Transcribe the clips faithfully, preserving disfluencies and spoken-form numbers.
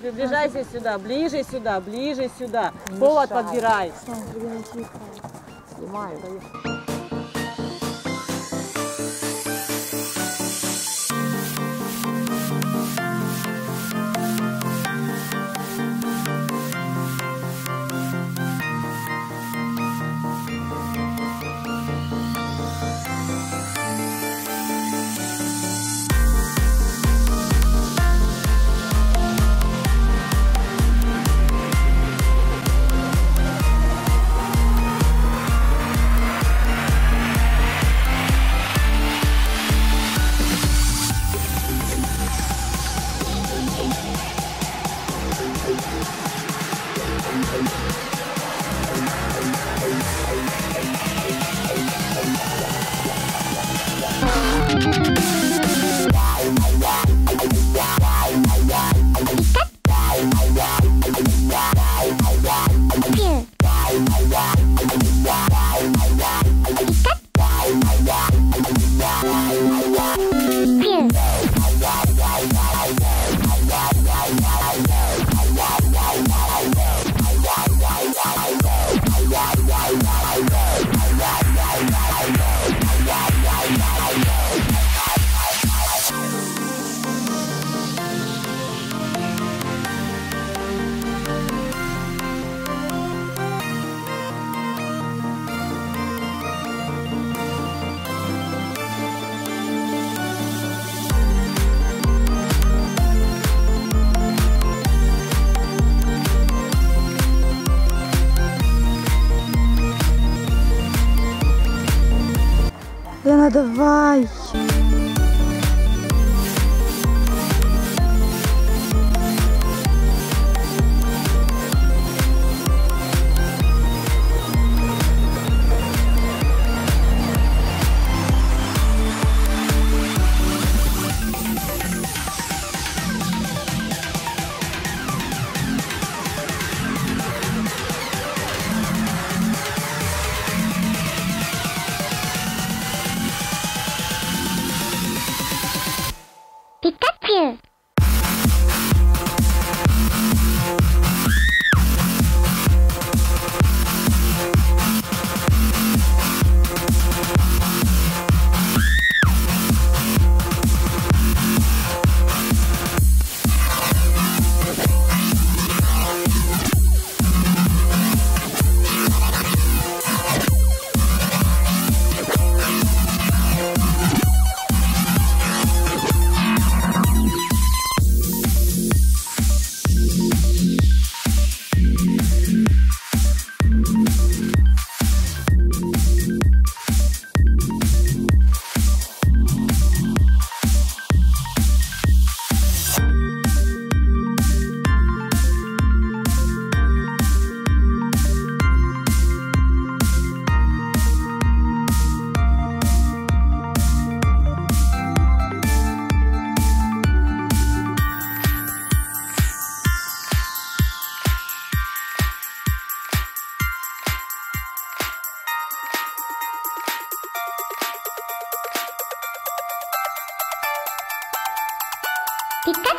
приближайся сюда, ближе сюда, ближе сюда. Повод подбирай. Снимаю. Лена, давай! Пикачу! Пикачу!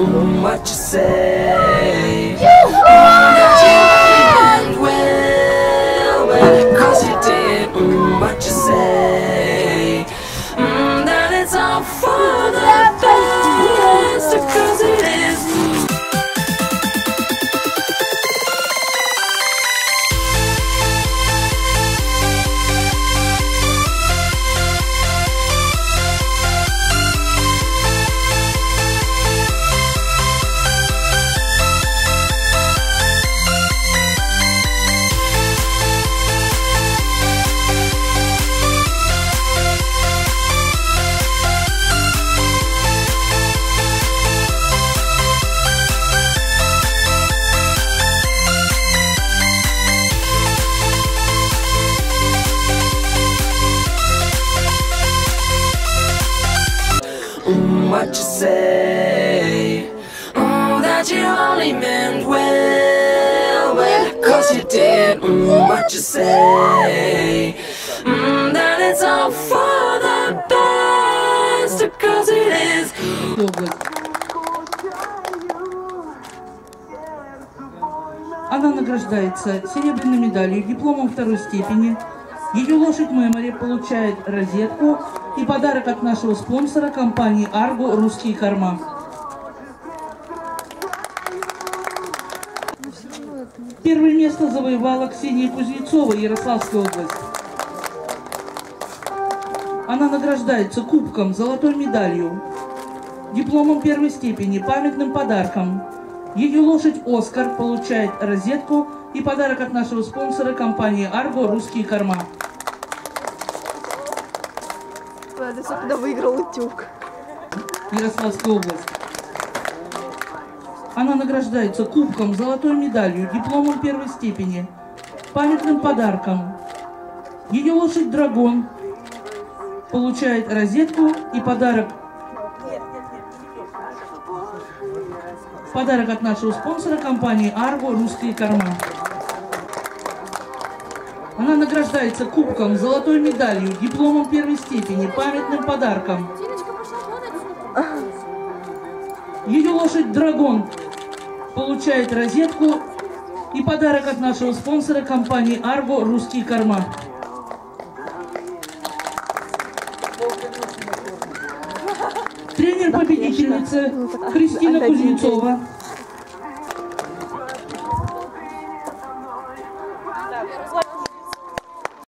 mm, what you say. Mm, that you did well, well, cause you did mm, what you say. Mm, that it's all for the best, cause it is. Mm, what you say. Oh, that you only meant well, well, cause you did mm, what you say. Mm, that it's all for the best, cause it is. Она награждается серебряной медалью, дипломом второй степени. Ее лошадь Мемори получает розетку и подарок от нашего спонсора компании Арго «Русские корма». Первое место завоевала Ксения Кузнецова, Ярославская область. Она награждается кубком, золотой медалью, дипломом первой степени, памятным подарком. Ее лошадь Оскар получает розетку и подарок от нашего спонсора компании Арго «Русские корма». Это когда выиграл утюг. Ярославская область. Она награждается кубком, золотой медалью, дипломом первой степени, памятным подарком. Ее лошадь Драгон получает розетку и подарок. Подарок от нашего спонсора компании Арго «Русские корма». Она награждается кубком, золотой медалью, дипломом первой степени, памятным подарком. Ее лошадь Драгон получает розетку и подарок от нашего спонсора компании Арго «Русские корма». Тренер победительницы Кристина Кузнецова.